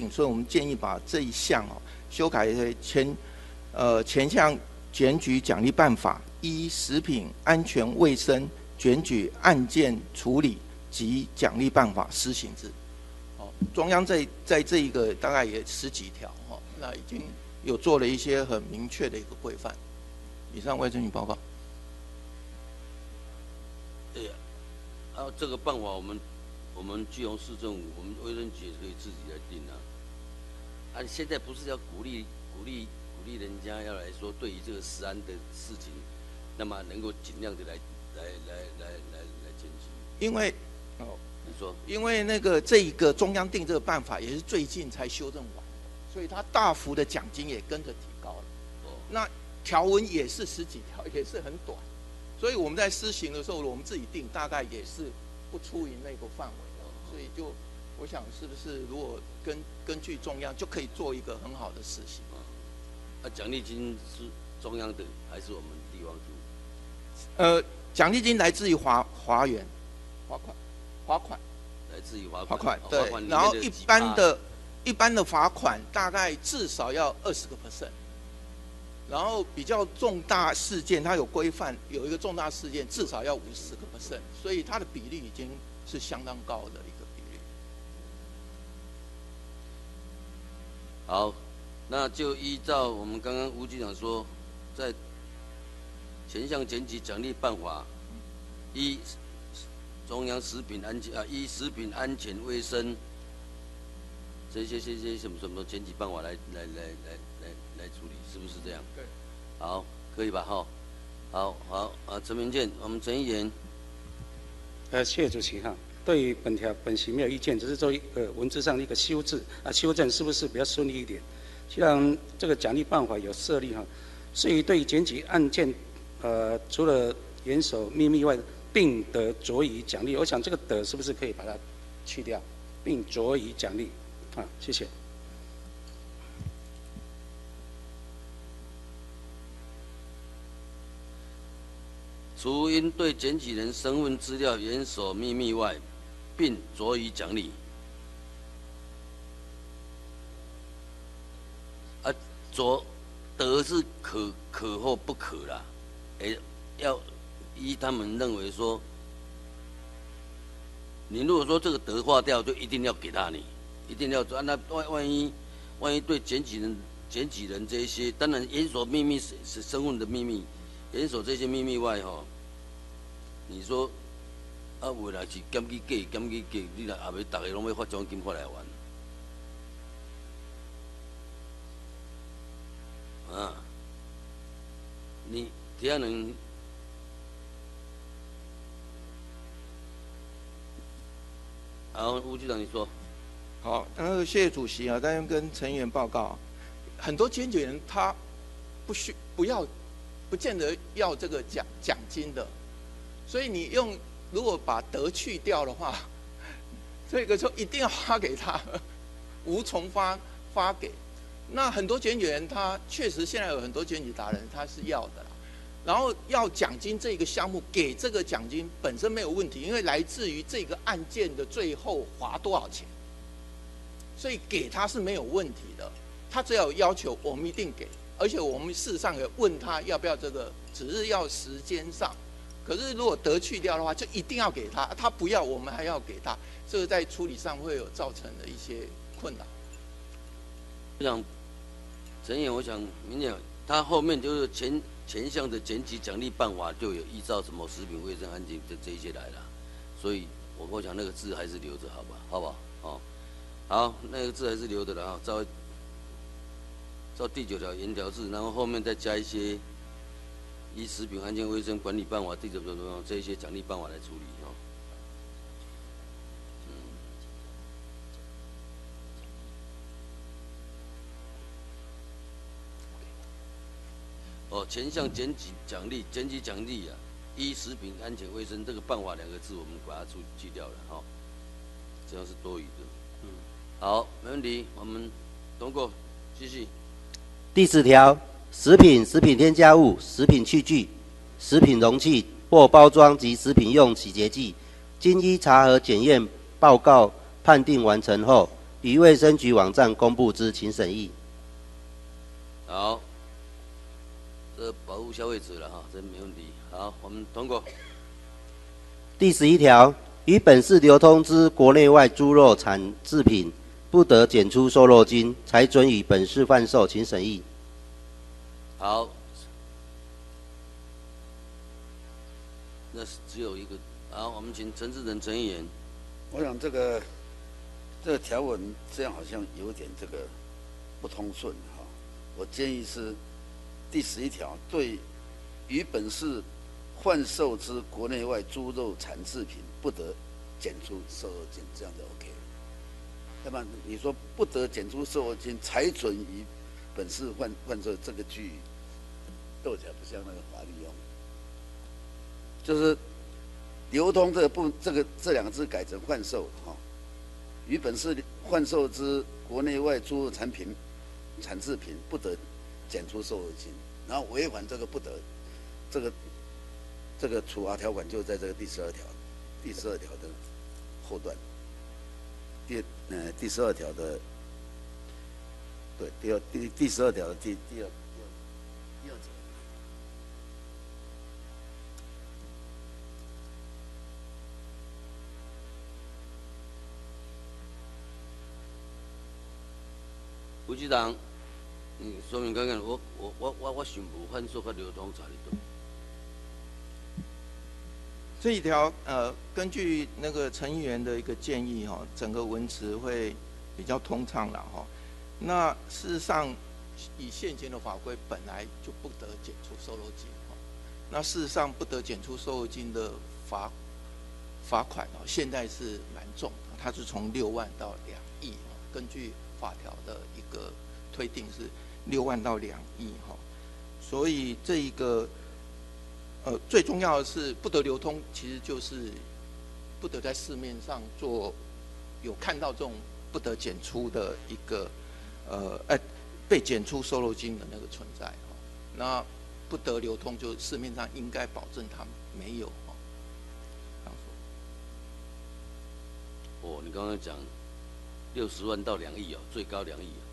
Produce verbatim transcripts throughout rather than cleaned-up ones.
定，所以我们建议把这一项哦修改为前呃前项检举奖励办法依食品安全卫生检举案件处理及奖励办法施行之。哦，中央在在这一个大概也十几条哦，那已经有做了一些很明确的一个规范。以上为检举报告。 对呀，啊，这个办法我们我们基隆市政府，我们卫生局也可以自己来定啊。啊，现在不是要鼓励鼓励鼓励人家要来说，对于这个食安的事情，那么能够尽量的来来来来来来检举。 因为哦， 你说， 因为那个这一个中央定这个办法也是最近才修正完，所以它大幅的奖金也跟着提高了。哦，那条文也是十几条，也是很短，所以我们在施行的时候，我们自己定大概也是不出于那个范围的，所以就我想是不是如果根根据中央就可以做一个很好的实行。 啊，奖励金是中央的还是我们地方出？ 呃，奖励金来自于华华元，罚款，罚款来自于罚罚款， 哦、 对，然后一般的一般的罚款大概至少要二十个 percent。然后比较重大事件，它有规范，有一个重大事件至少要五十个 percent， 所以它的比例已经是相当高的一个比例。 好，那就依照我们刚刚吴局长说，在前项检举奖励办法，依中央食品安全啊，依食品安全卫生这些这些什么什么检举办法来来来来来来处理，是不是这样？ 对。 好，可以吧？哈，好好啊，陈明健，我们陈议员。 呃，谢谢主席哈。对于本条本席没有意见，只是做一个文字上的一个修字啊，修正是不是比较顺利一点？既然这个奖励办法有设立哈，所以对于检举案件，呃，除了严守秘密外，并得酌予奖励。我想这个得是不是可以把它去掉，并酌予奖励？啊，谢谢。 除因对检举人身份资料严守秘密外，并酌予奖励。啊，酌得是可可或不可啦，诶，要依他们认为说，你如果说这个得划掉，就一定要给他你，一定要做。那万万一万一对检举人检举人这一些，当然严守秘密是是身份的秘密，严守这些秘密外吼。你说啊，未来是检举假，检举假，你若后尾大家拢要发奖金发来还，啊，你这样能，好，吴局长你说。 好，那个谢谢主席啊，在这跟陈议员报告，很多检举人他不需不要，不见得要这个奖奖金的。所以你用如果把得去掉的话，这个就一定要发给他，无从发发给。那很多检举人他确实现在有很多检举达人他是要的啦，然后要奖金这个项目给这个奖金本身没有问题，因为来自于这个案件的最后罚多少钱，所以给他是没有问题的。他只要有要求，我们一定给，而且我们事实上也问他要不要这个，只是要时间上。可是如果得去掉的话，就一定要给他，他不要，我们还要给他，这个在处理上会有造成的一些困难。 我想，陈议员，我想明年他后面就是前前项的检举奖励办法就有依照什么食品卫生安全这这一些来了，所以我我想那个字还是留着，好吧，好不好？哦，好，那个字还是留着的啊，照照第九条原条字，然后后面再加一些。依食品安全卫生管理办法第九条这一些奖励办法来处理哦。嗯。哦，前项检举奖励，检举奖励啊，依食品安全卫生这个办法两个字，我们把它去去掉了哈、哦，这样是多余的。嗯。好，没问题，我们通过，继续。 第十条。食品、食品添加物、食品器具、食品容器或包装及食品用洗洁剂，经依查核检验报告判定完成后， 于卫生局网站公布之，请审议。 好，这保护消费者了哈，这没问题。好，我们通过。 第十一条，于本市流通之国内外猪肉产制品，不得检出瘦肉精，才准予本市贩售，请审议。 好，那是只有一个。好，我们请陈志仁陈议员。 我想这个这个条文这样好像有点这个不通顺哈。我建议是第十一条，对于本市贩售之国内外猪肉产制品，不得检出瘦肉精，这样就 OK 了。那么你说不得检出瘦肉精，才准于本市贩贩售，这个句斗起来不像那个法律用，就是流通这个不这个这两个字改成贩售哈，于本市贩售之国内外猪肉产品产制品，不得检出瘦肉精，然后违反这个不得，这个这个处罚条款就在这个第十二条，第十二条的后段，第呃第十二条的，对第二第第十二条的第第二第二节。 吴局长，你说明看看，我我我我我想无贩售和流通差哩多。 这一条呃，根据那个陈议员的一个建议哈、哦，整个文词会比较通畅了哈、哦。那事实上，以现行的法规本来就不得检出瘦肉精哈、哦。那事实上不得检出瘦肉精的罚罚款哦，现在是蛮重的，它是从六万到两亿哦。根据法条的一个推定是六万到两亿哈，所以这一个呃最重要的是不得流通，其实就是不得在市面上做有看到这种不得检出的一个呃哎被检出瘦肉精的那个存在哈，那不得流通就市面上应该保证它没有哈。 哦，你刚刚讲。六十万到两亿哦，最高两亿哦。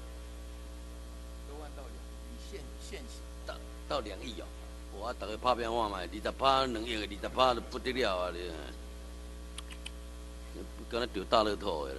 六万到两亿，现现行到到两亿哦，我大家拍片看卖，二十趴两亿个，二十趴就不得了啊！你，跟那丢大乐透的。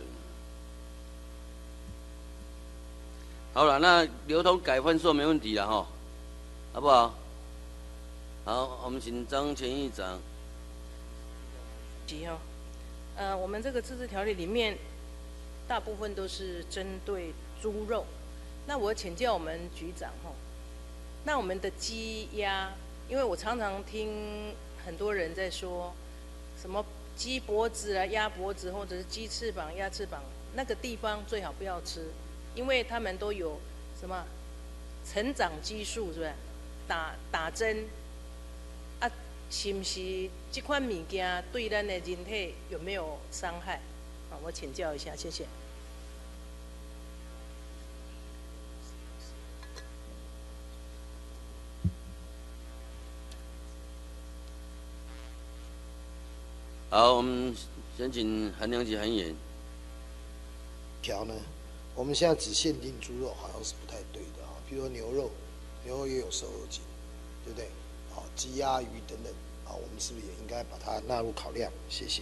好了，那流通改贩售没问题了哈，好不好？好，我们请张前议长。 急哦，呃，我们这个自治条例里面。大部分都是针对猪肉，那我请教我们局长吼，那我们的鸡鸭，因为我常常听很多人在说，什么鸡脖子啊、鸭脖子，或者是鸡翅膀、鸭翅膀，那个地方最好不要吃，因为他们都有什么成长激素，是不是？打打针啊，是不是这款物件对咱的人体有没有伤害？啊，我请教一下，谢谢。 好，我们先请韩良杰韩议员。 条呢，我们现在只限定猪肉，好像是不太对的啊。比如说牛肉，牛肉也有瘦肉精，对不对？好，鸡鸭鱼等等，啊，我们是不是也应该把它纳入考量？谢谢。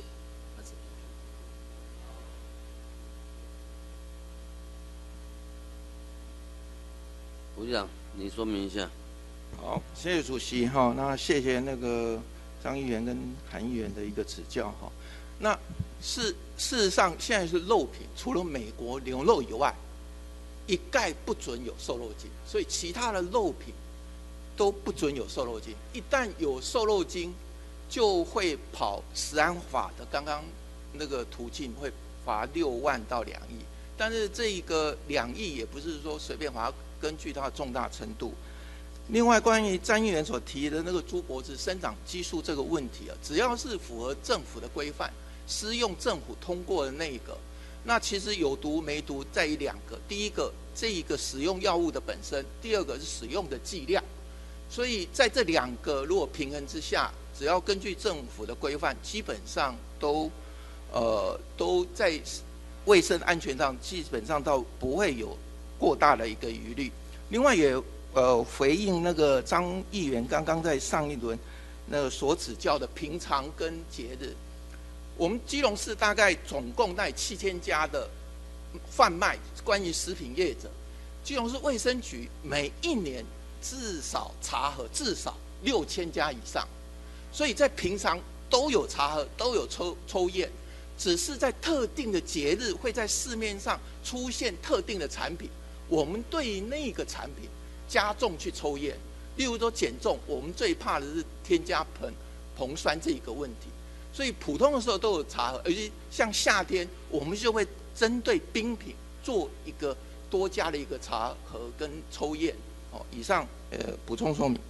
吴局长，你说明一下。 好，谢谢主席哈。那谢谢那个张议员跟韩议员的一个指教哈。那事事实上，现在是肉品，除了美国牛肉以外，一概不准有瘦肉精，所以其他的肉品都不准有瘦肉精。一旦有瘦肉精，就会跑食安法的刚刚那个途径，会罚六万到两亿。但是这一个两亿也不是说随便罚，根据它的重大程度。另外，关于詹议员所提的那个猪脖子生长激素这个问题啊，只要是符合政府的规范，适用政府通过的那个，那其实有毒没毒在于两个：第一个，这一个使用药物的本身；第二个是使用的剂量。所以在这两个如果平衡之下，只要根据政府的规范，基本上都呃都在卫生安全上基本上倒不会有过大的一个疑虑。另外也呃回应那个张议员刚刚在上一轮那个所指教的平常跟节日，我们基隆市大概总共在七千家的贩卖关于食品业者，基隆市卫生局每一年至少查核至少六千家以上，所以在平常都有查核，都有抽抽验，只是在特定的节日会在市面上出现特定的产品，我们对于那个产品加重去抽验。例如说减重，我们最怕的是添加硼硼酸这一个问题，所以普通的时候都有查核，而且像夏天我们就会针对冰品做一个多加的一个查核跟抽验。哦，以上呃补充说明。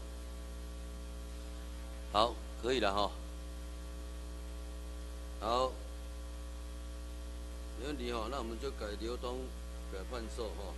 好，可以了哈。好，没问题哈，那我们就改流通，改贩售哈。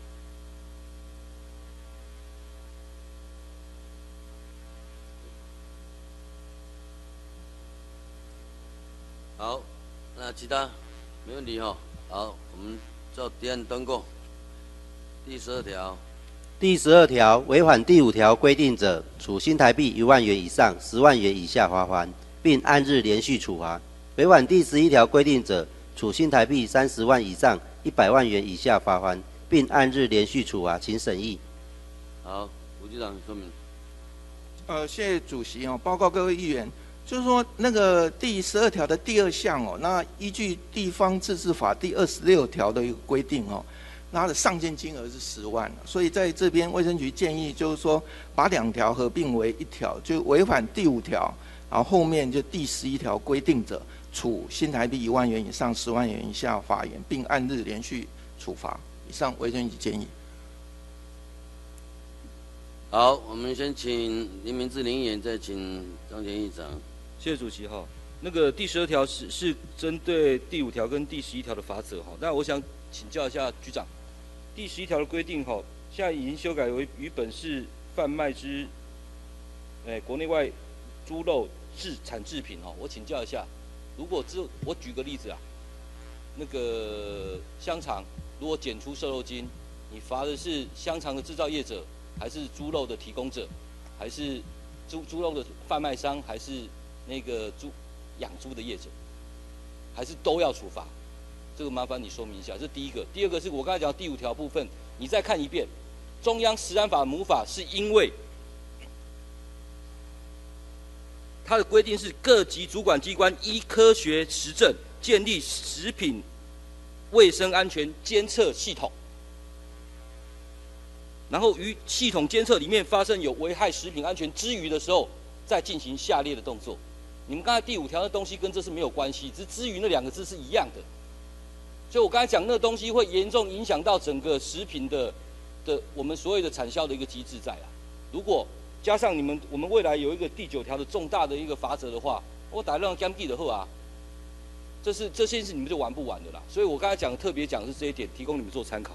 好，那其他没问题哈。好，我们照提案通过。第十二条。 第十二条违反第五条规定者，处新台币一万元以上十万元以下罚锾，并按日连续处罚；违反第十一条规定者，处新台币三十万以上一百万元以下罚锾，并按日连续处罚。请审议。 好，吴局长说明。 呃，谢谢主席哦，报告各位议员，就是说那个第十二条的第二项哦，那依据地方自治法第二十六条的一个规定哦。它的上限金额是十万，所以在这边卫生局建议就是说，把两条合并为一条，就违反第五条，然后后面就第十一条规定者，处新台币一万元以上十万元以下罚锾，并按日连续处罚。以上卫生局建议。 好，我们先请林明志林议员，再请张前议长。 谢谢主席哈。那个第十二条是是针对第五条跟第十一条的法则哈，那我想请教一下局长。第十一条的规定，哈，现在已经修改为于本市贩卖之，诶，国内外猪肉制产制品，哈，我请教一下，如果只我举个例子啊，那个香肠如果检出瘦肉精，你罚的是香肠的制造业者，还是猪肉的提供者，还是猪猪肉的贩卖商，还是那个猪养猪的业者，还是都要处罚？这个麻烦你说明一下，这是第一个。第二个是我刚才讲第五条部分，你再看一遍，中央食安法母法是因为它的规定是各级主管机关依科学实证建立食品卫生安全监测系统，然后于系统监测里面发生有危害食品安全之余的时候，再进行下列的动作。你们刚才第五条的东西跟这是没有关系，只是之余那两个字是一样的。所以我刚才讲那个东西会严重影响到整个食品的的我们所有的产销的一个机制在啊。如果加上你们我们未来有一个第九条的重大的一个罚则的话，我打让监记的后啊，这是这件事你们就玩不完的啦。所以我刚才讲特别讲的是这一点，提供你们做参考。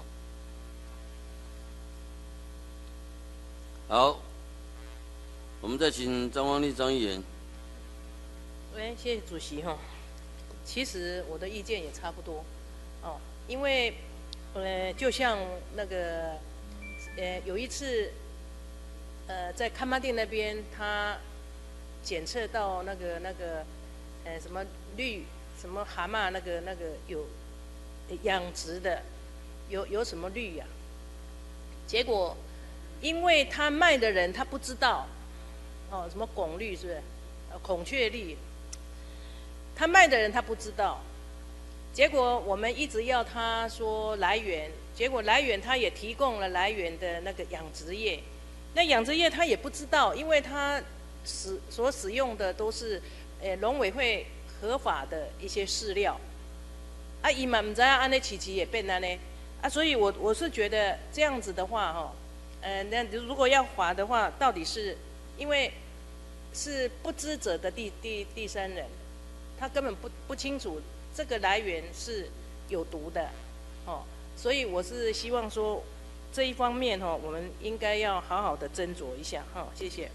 好，我们再请张汪丽张议员。 喂，谢谢主席哈。其实我的意见也差不多。哦，因为，呃，就像那个，呃，有一次，呃，在看妈店那边，他检测到那个那个，呃，什么绿什么蛤蟆那个那个有养殖的，有有什么绿呀、啊？结果，因为他卖的人他不知道，哦，什么拱绿是不是？呃，孔雀绿，他卖的人他不知道。结果我们一直要他说来源，结果来源他也提供了来源的那个养殖业，那养殖业他也不知道，因为他使所使用的都是，呃，农委会合法的一些饲料，啊，伊嘛唔知道安尼起起也变了呢，啊，所以我我是觉得这样子的话，哈，呃，那如果要罚的话，到底是因为是不知者的第第第三人，他根本不不清楚。这个来源是有毒的，哦，所以我是希望说这一方面哈、哦，我们应该要好好的斟酌一下，哈、哦，谢谢。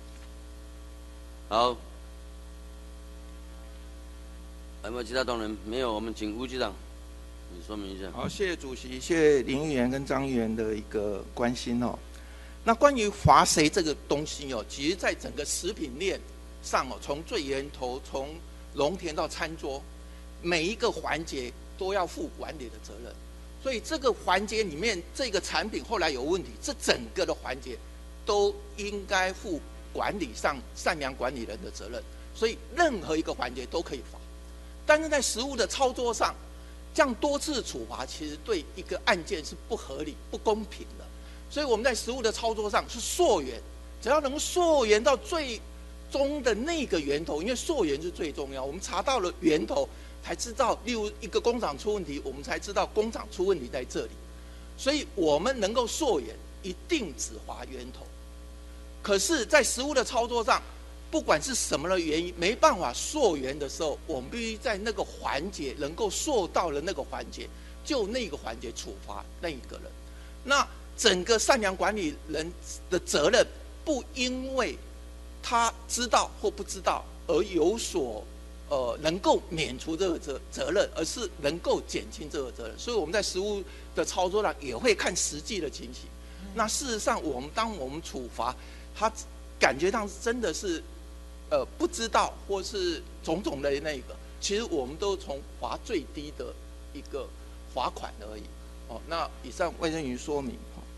好，还有没有其他同仁？没有，我们请吴局长。 你说明一下。 好，谢谢主席，谢谢林议员跟张议员的一个关心哦。那关于划谁这个东西哦，其实在整个食品链上哦，从最源头，从农田到餐桌，每一个环节都要负管理的责任。所以这个环节里面，这个产品后来有问题，这整个的环节都应该负管理上善良管理人的责任。所以任何一个环节都可以罚，但是在实务的操作上，这样多次处罚其实对一个案件是不合理、不公平的。所以我们在实务的操作上是溯源，只要能溯源到最终的那个源头，因为溯源是最重要。我们查到了源头，才知道，例如一个工厂出问题，我们才知道工厂出问题在这里。所以我们能够溯源，一定只划源头。可是，在实务的操作上，不管是什么的原因，没办法溯源的时候，我们必须在那个环节能够溯到了那个环节，就那个环节处罚那一个人。那整个善良管理人的责任，不因为他知道或不知道而有所呃能够免除这个责责任，而是能够减轻这个责任。所以我们在实务的操作上也会看实际的情形。那事实上，我们当我们处罚他，感觉上真的是呃不知道或是种种的那个，其实我们都从罚最低的一个罚款而已。哦，那以上卫生局说明。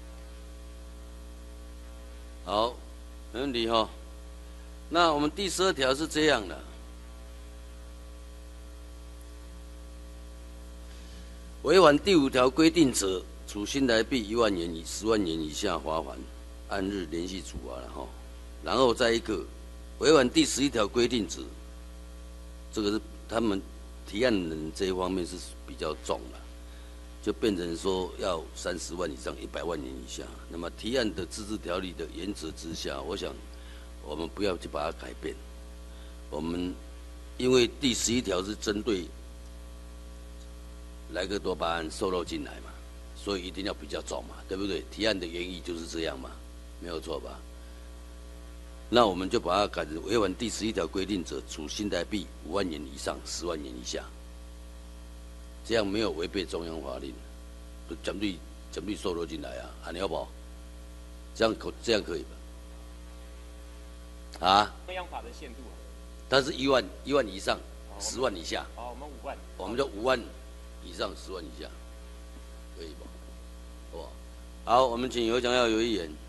好，没问题哈、哦。那我们第十二条是这样的：违反第五条规定者，处新台币一万元以十万元以下罚款，按日连续处罚了哈。然后再一个，违反第十一条规定者，这个是他们提案人这一方面是比较重了。就变成说要三十万以上一百万元以下。那么提案的自治条例的原则之下，我想我们不要去把它改变。我们因为第十一条是针对莱克多巴胺瘦肉进来嘛，所以一定要比较重嘛，对不对？提案的原意就是这样嘛，没有错吧？那我们就把它改成违反第十一条规定者，处新台币五万元以上十万元以下。这样没有违背中央法令，就针对针对瘦肉进来啊，安尼好不好？这样可这样可以吧？啊？ 中央法的限度啊？ 它是一万一万以上，十万以下。 好，我们五万。 我们就五万以上，十万以下，可以吧？好不好？好，我们请尤强耀有一言。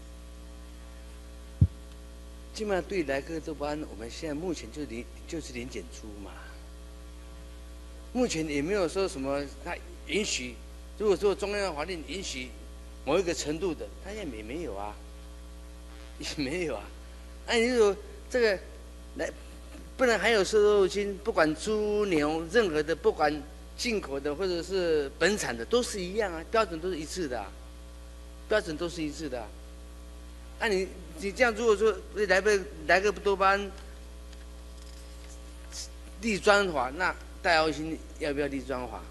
基本上对莱克多巴胺，我们现在目前就零就是零检出嘛。目前也没有说什么，他允许，如果说中央法令允许某一个程度的，他也没没有啊，也没有啊。那你说这个来，不然还有瘦肉精，不管猪牛任何的，不管进口的或者是本产的，都是一样啊，标准都是一致的啊，标准都是一致的啊。那、啊、你你这样如果说来个来个多巴胺立专法，那戴奥辛要不要立专法？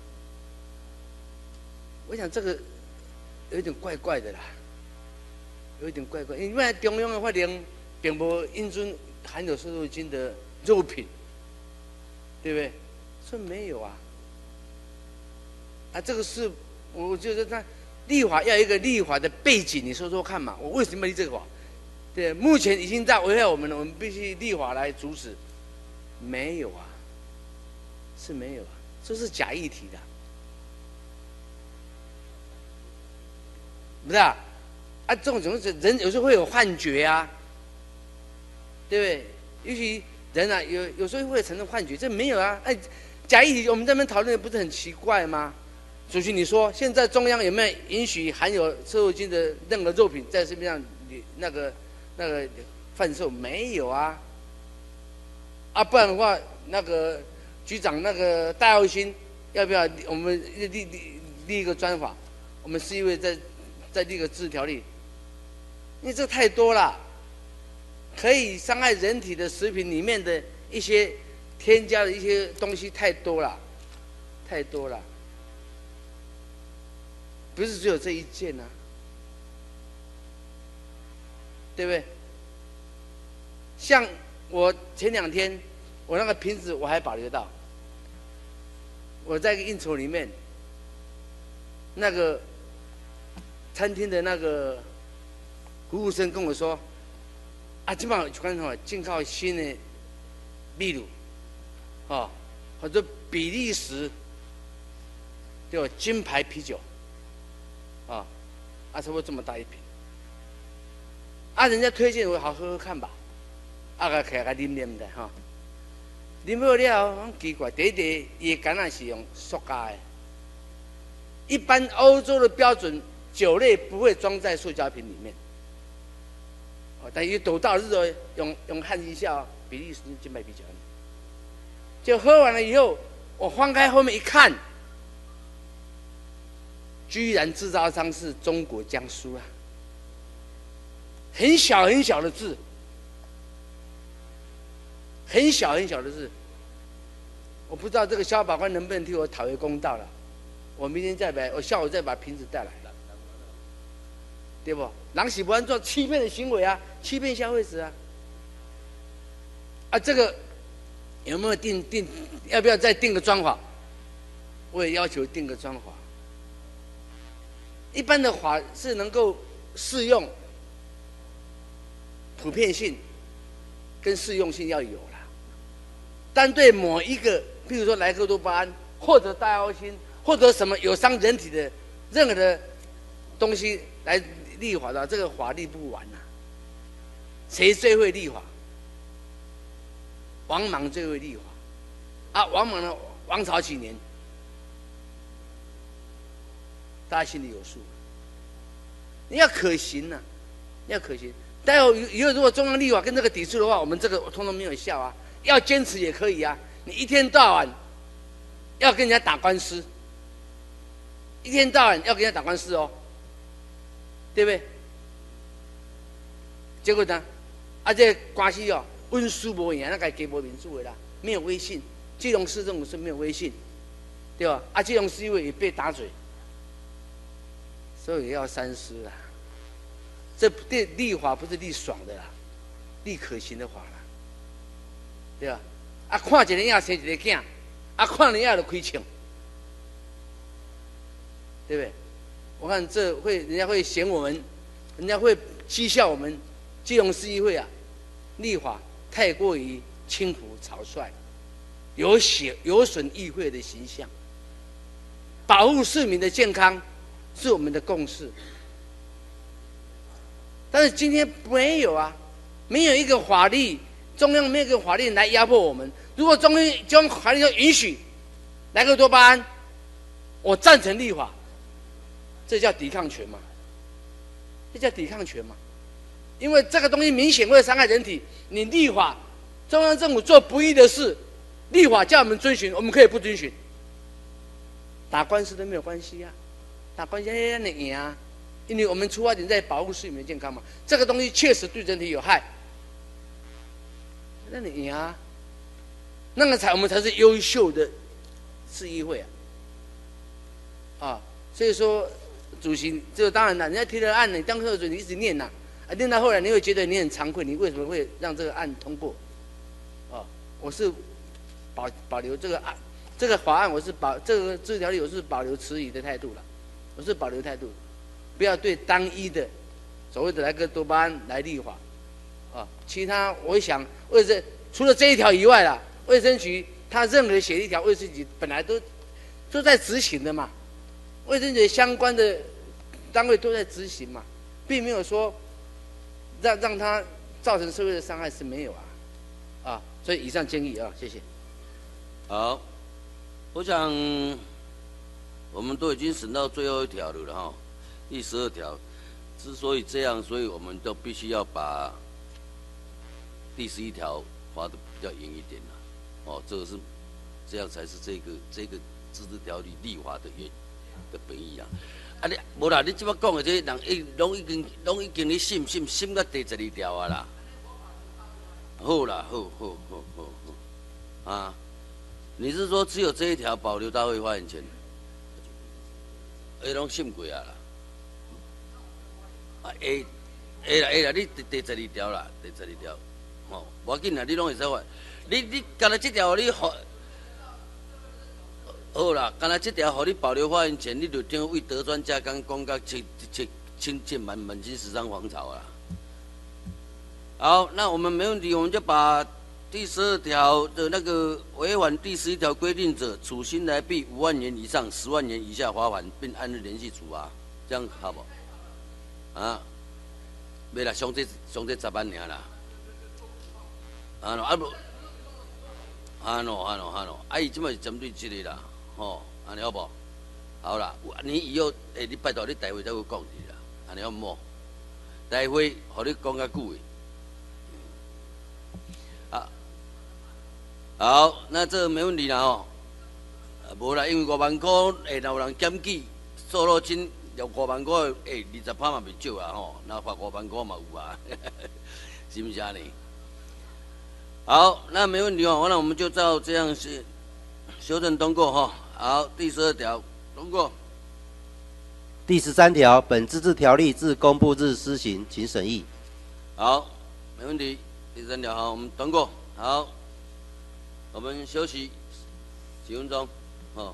我想这个有一点怪怪的啦，有一点怪怪，因为中央的法令并无印准含有瘦肉精的肉品，对不对？说没有啊，啊，这个是我觉得他立法要有一个立法的背景，你说说看嘛，我为什么立这个法？对，目前已经在危害我们了，我们必须立法来阻止，没有啊。是没有啊，这是假议题的，不是啊？啊，这种种人有时候会有幻觉啊，对不对？尤其人啊，有有时候会产生幻觉，这没有啊。哎，假议题我们这边讨论不是很奇怪吗？主席，你说现在中央有没有允许含有瘦肉精的任何肉品在市面上那个那个贩售？没有啊。啊，不然的话，那个。局长，那个戴耀辛要不要我们立立立一个专法？我们是因为在在立个自治条例，因为这太多了，可以伤害人体的食品里面的一些添加的一些东西太多了，太多了，不是只有这一件啊，对不对？像我前两天。我那个瓶子我还保留到，我在一个应酬里面， 那个餐厅的那个服务生跟我说：“啊，今晚有关吼，进口新的秘鲁，哦，或者比利时，对吧？金牌啤酒，啊，啊，差不多这么大一瓶。啊，人家推荐我好喝喝看吧，啊，个起来个啉啉的哈，啉好了，很奇怪，第一第伊的杆仔是用塑胶的，一般欧洲的标准酒类不会装在塑胶瓶里面。哦，但伊斗到日哦，用用焊一下哦，比利时金牌啤酒，就喝完了以后，我翻开后面一看，居然制造商是中国江苏啊，很小很小的字，很小很小的字，我不知道这个消保官能不能替我讨回公道了。我明天再来，我下午再把瓶子带来，对不？人是不按做欺骗的行为啊，欺骗消费者啊。啊，这个有没有定定？要不要再定个装法？我也要求定个装法。一般的法是能够适用，普遍性跟适用性要有啦。单对某一个，譬如说莱克多巴胺或者大药辛或者什么有伤人体的任何的东西来立法的，这个法立不完呐、啊。谁最会立法？王莽最会立法啊！王莽的王朝几年？大家心里有数。你要可行呐、啊，你要可行。待会以后如果中央立法跟这个抵触的话，我们这个通通没有效啊。要坚持也可以啊，你一天到晚要跟人家打官司，一天到晚要跟人家打官司哦，对不对？结果呢，啊这关系哦，温书无赢，那个给无民主的啦，没有威信。基隆市政府是没有威信，对吧？啊，基隆市议会也被打嘴。所以也要三思啦。这立立法不是立爽的啦，立可行的法啦，对吧？啊，看一个囝生一个囝，啊，看人家就亏钱，对不对？我看这会人家会嫌我们，人家会讥笑我们基隆市议会啊，立法太过于轻浮草率，有损有损议会的形象，保护市民的健康。是我们的共识，但是今天没有啊，没有一个法律，中央没有一个法律来压迫我们。如果中央中央法律要允许莱克多巴胺，我赞成立法，这叫抵抗权嘛？这叫抵抗权嘛？因为这个东西明显会伤害人体，你立法，中央政府做不义的事，立法叫我们遵循，我们可以不遵循，打官司都没有关系啊。打官司让你赢啊，因为我们出发点在保护市民的健康嘛。这个东西确实对人体有害，让你赢啊，那个才我们才是优秀的市议会啊。啊，所以说主席，这个当然了，人家提了案，你当时你一直念呐、啊，念到后来你会觉得你很惭愧，你为什么会让这个案通过？啊，我是保保留这个案，这个法案我是保这个这条例我是保留迟疑的态度了。我是保留态度，不要对单一的所谓的莱克多巴胺来立法，啊，其他我想卫生除了这一条以外啦，卫生局它任何写一条，卫生局本来都都在执行的嘛，卫生局相关的单位都在执行嘛，并没有说让让它造成社会的伤害是没有啊，啊，所以以上建议啊，谢谢。 好，我想。我们都已经审到最后一条了哈，第十二条。之所以这样，所以我们都必须要把第十一条划得比较严一点啦。哦，这个是这样才是这个这个自治条例立法的原的本意啊。啊你无啦，你即摆讲的这人一拢已经拢已经你信信信到第十二条啊啦。好啦，好好好好好啊！你是说只有这一条保留大会发言权？诶，拢审过啊啦，啊会会啦会啦，你第第十二条啦，第十二条，吼，无要紧啦，你拢会使发。你你干了这条，你好， 好啦，刚才这条互你保留发言权，你就听为德川家康讲甲千千千千满满清十三皇朝啦。好，那我们没问题，我们就把第十二条的那个违反第十一条规定者，处新台币五万元以上十万元以下罚款，并按日连续处罚，这样好不？啊，没啦，上这上这十万尔啦。啊喏，啊不，啊喏啊喏啊喏，啊伊即摆是针对这个啦，吼，安尼好不？好啦，你以后诶，你拜托你大会再会讲一啦，安尼好唔好？大会，互你讲较久诶。啊，好，那这没问题啦吼。啊，无啦，因为五万块诶，若有人检举收入清有五万块，诶，二十趴嘛袂少啊吼，那罚五万块嘛有啊，是不是啊你？好，那没问题哦，那我们就照这样是修正通过哈。好，第十二条通过。 第十三条，本自治条例自公布日施行，请审议。 好，没问题。第三条好，我们通过。好，我们休息几分钟，哦。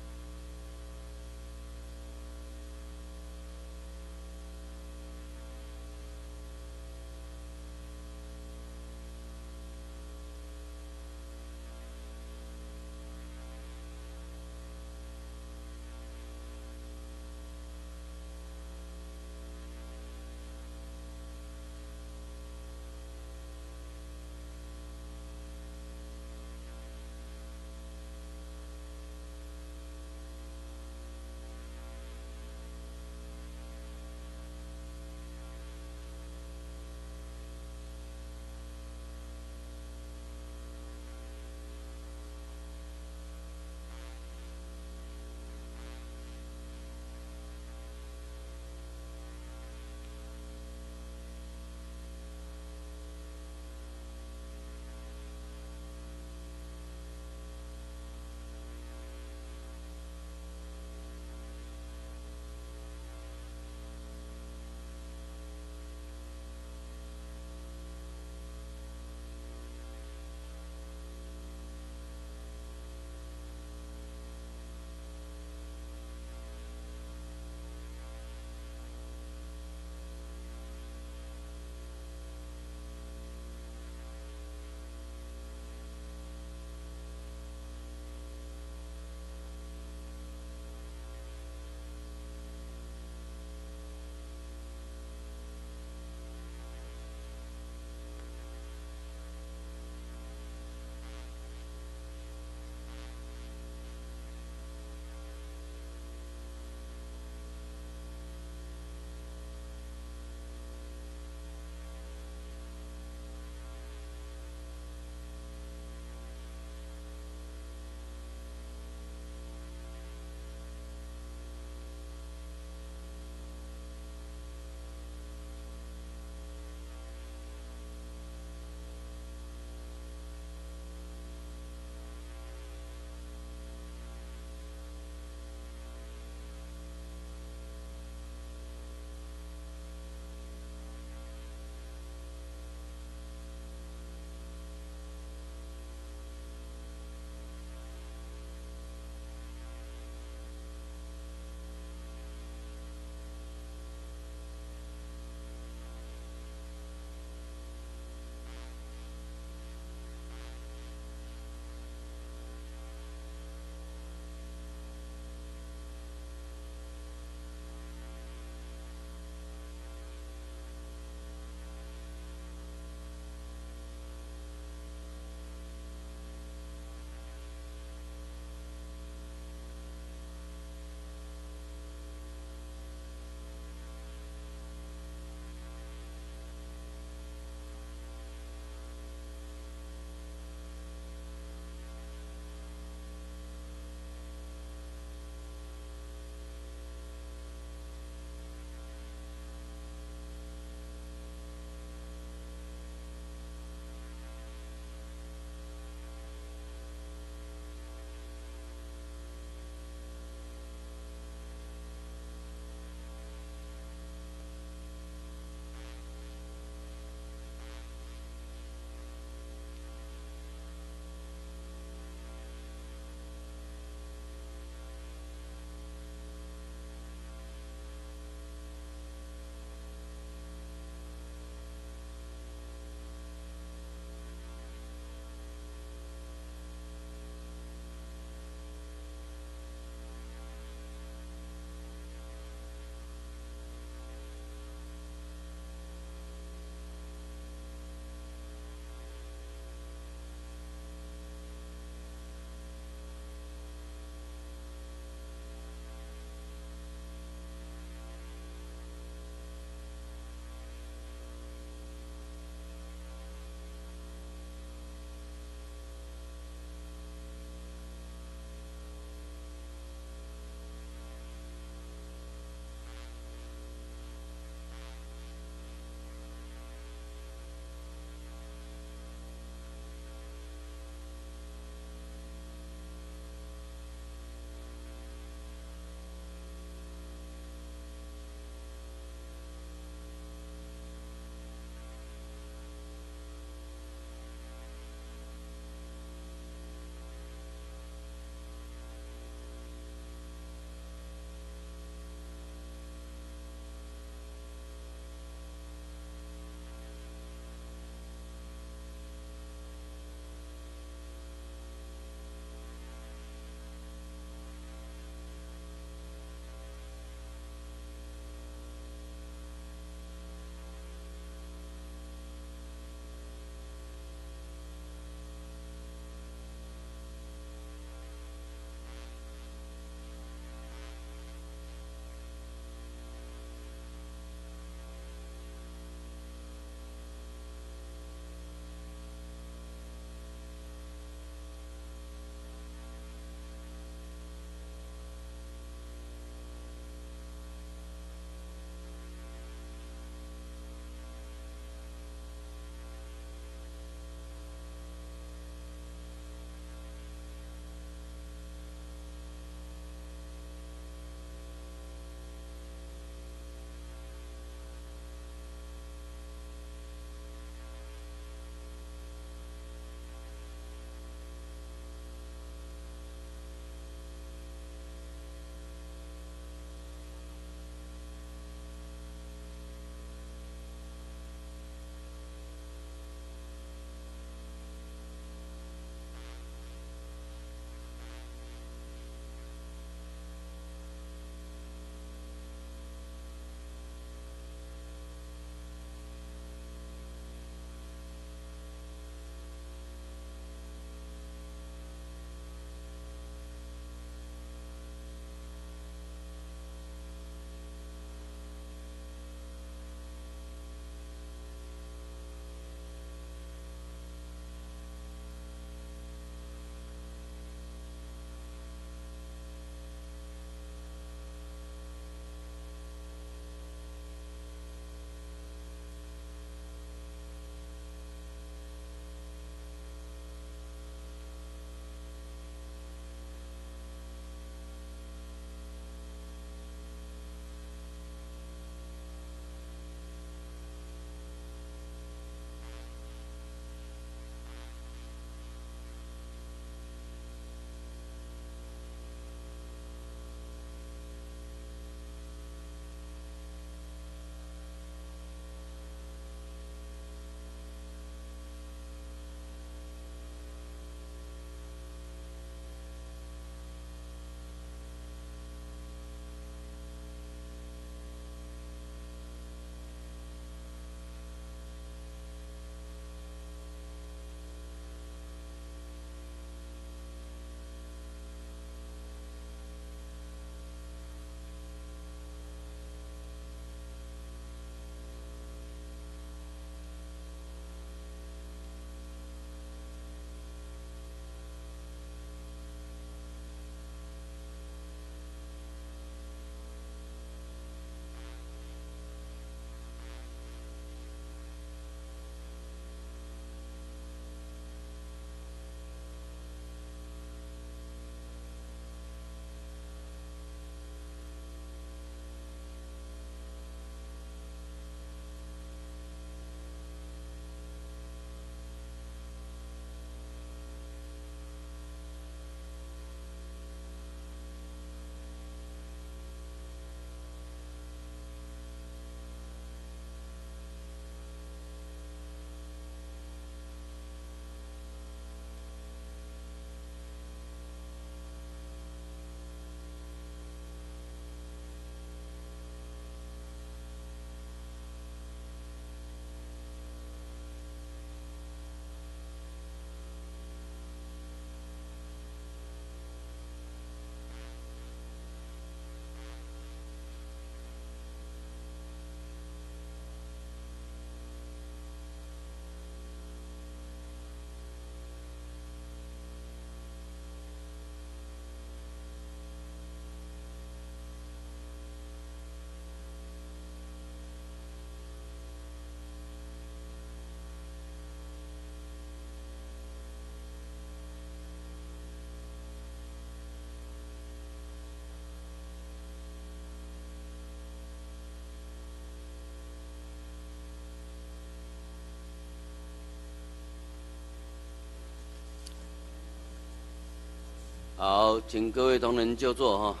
好，请各位同仁就座哈。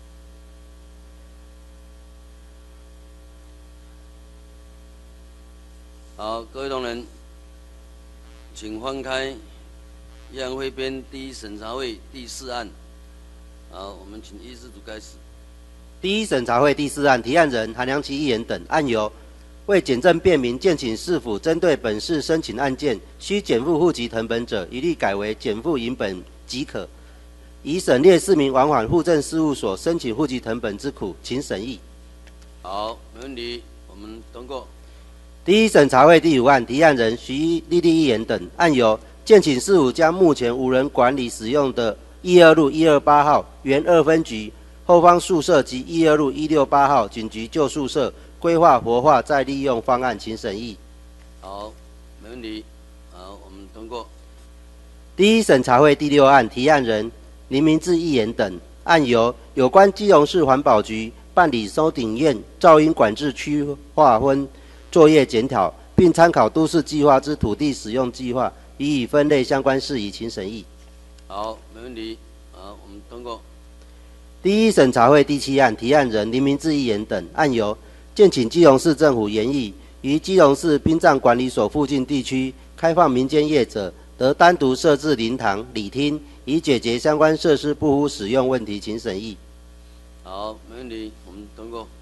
好，各位同仁，请翻开议案汇编第一审查会第四案。好，我们请议事组开始。 第一审查会第四案，提案人韩良琪议员等，案由为检证辩明，建请市府针对本市申请案件需减负户籍誊本者，一律改为减负银本即可。以省列市民往返户政事务所申请户籍誊本之苦，请审议。 好，没问题，我们通过。 第一审查会第五案，提案人徐丽丽议员等，案由建请市府将目前无人管理使用的一二路一二八号原二分局后方宿舍及一二路一六八号警局旧宿舍规划活化再利用方案，请审议。 好，没问题。好，我们通过。 第一审查会第六案，提案人林明志议员等，案由有关基隆市环保局办理收顶院噪音管制区划分作业检讨，并参考都市计划之土地使用计划，予以分类相关事宜，请审议。 好，没问题。好，我们通过。 第一审查会第七案，提案人林明志议员等，案由建请基隆市政府研议，于基隆市殡葬管理所附近地区开放民间业者得单独设置灵堂、礼厅，以解决相关设施不敷使用问题，请审议。 好，没问题，我们通过。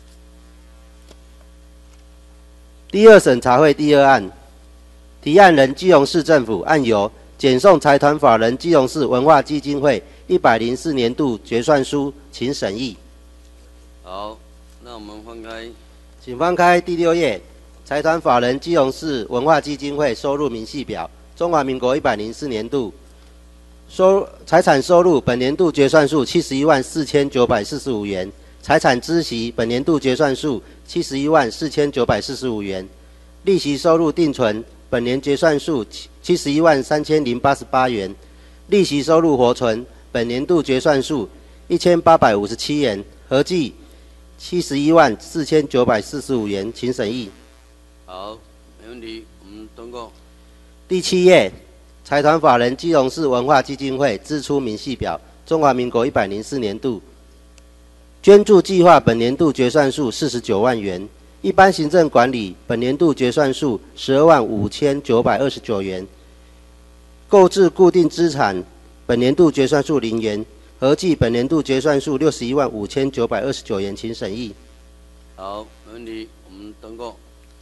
第二审查会第二案，提案人基隆市政府，案由检送财团法人基隆市文化基金会一百零四年度决算书，请审议。 好，那我们翻开， 请翻开第六页，财团法人基隆市文化基金会收入明细表，中华民国一百零四年度收财产收入本年度决算数七十一万四千九百四十五元，财产孳息本年度决算数七十一万四千九百四十五元，利息收入定存本年决算数七十一万三千零八十八元，利息收入活存本年度决算数一千八百五十七元，合计七十一万四千九百四十五元，请审议。 好，没问题，我们通过。 第七页，财团法人基隆市文化基金会支出明细表，中华民国一百零四年度捐助计划本年度决算数四十九万元，一般行政管理本年度决算数十二万五千九百二十九元，购置固定资产本年度决算数零元，合计本年度决算数六十一万五千九百二十九元，请审议。 好，没问题，我们通过。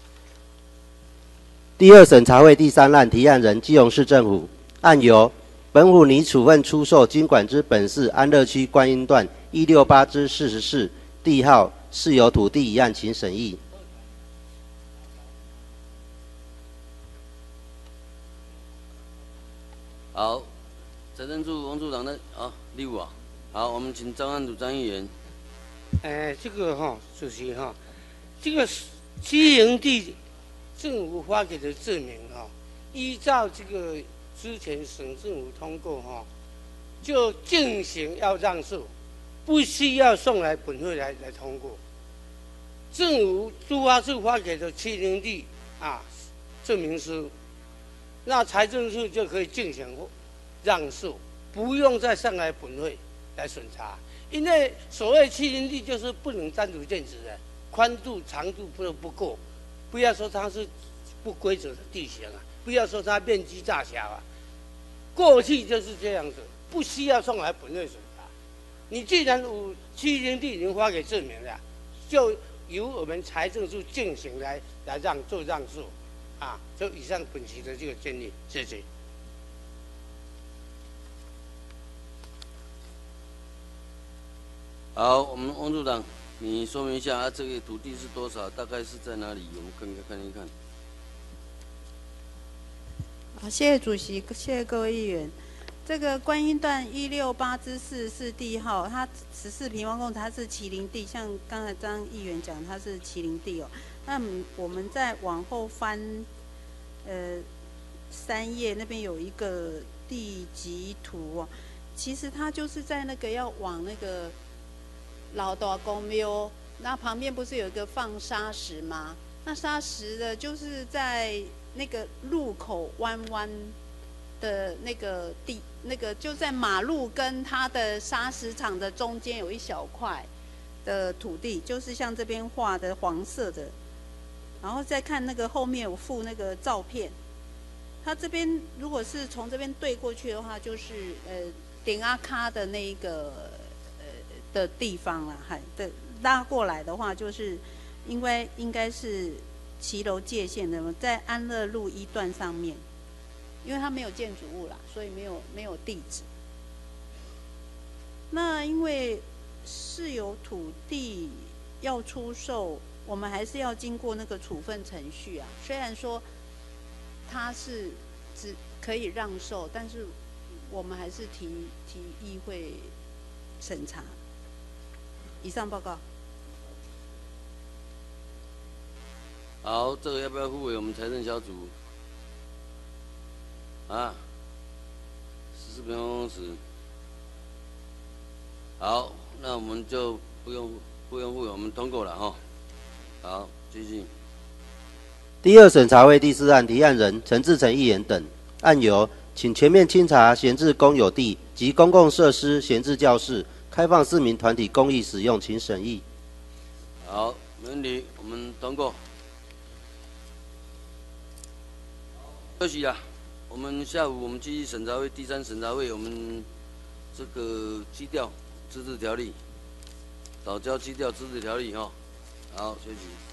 第二审查会第三案，提案人基隆市政府，案由本府拟处分出售经管之本市安乐区观音段一六八之四十四地号私有土地一案，请审议。 好，财政处王处长的啊，立务啊。好，我们请张案组张议员。 哎，这个哈、哦，主席哈、哦，这个基营地政府发给的证明哈、哦，依照这个之前省政府通过哈、哦，就进行要让售，不需要送来本会来来通过。政府驻发处发给的基营地啊证明书。那财政处就可以进行让售，不用再上来本会来审查，因为所谓欺凌地就是不能单独建址的，宽度、长度不不够，不要说它是不规则的地形啊，不要说它面积大小啊，过去就是这样子，不需要送来本会审查。你既然有欺凌地已经发给证明了，就由我们财政处进行来来让做让售。啊，就以上本席的这个建议，谢谢。 好，我们翁处长，你说明一下啊，这个土地是多少？大概是在哪里？我们看看看一看。 好，谢谢主席，谢谢各位议员。这个观音段一六八之四是地号，它十四平方公尺，它是麒麟地，像刚才张议员讲，它是麒麟地哦。那我们再往后翻，呃，三页那边有一个地籍图哦，其实它就是在那个要往那个老大公庙，那旁边不是有一个放砂石吗？那砂石的就是在那个路口弯弯的那个地，那个就在马路跟它的砂石场的中间有一小块的土地，就是像这边画的黄色的，然后再看那个后面有附那个照片，它这边如果是从这边对过去的话，就是呃顶阿卡的那一个呃的地方啦，还对拉过来的话，就是因为应该是骑楼界限的，在安乐路一段上面。因为它没有建筑物啦，所以没有没有地址。那因为是有土地要出售，我们还是要经过那个处分程序啊。虽然说它是只可以让售，但是我们还是提提议会审查。以上报告。 好，这个要不要互为我们财政小组？啊，十四平方公尺。好，那我们就不用不用互，我们通过了哈。好，继续。 第二审查会第四案，提案人陈志成议员等，案由请全面清查闲置公有地及公共设施闲置教室，开放市民团体公益使用，请审议。 好，没问题，我们通过。休息啦。我们下午我们继续审查会第三审查会，我们这个基调自治条例，早教基调自治条例哈，好，休息。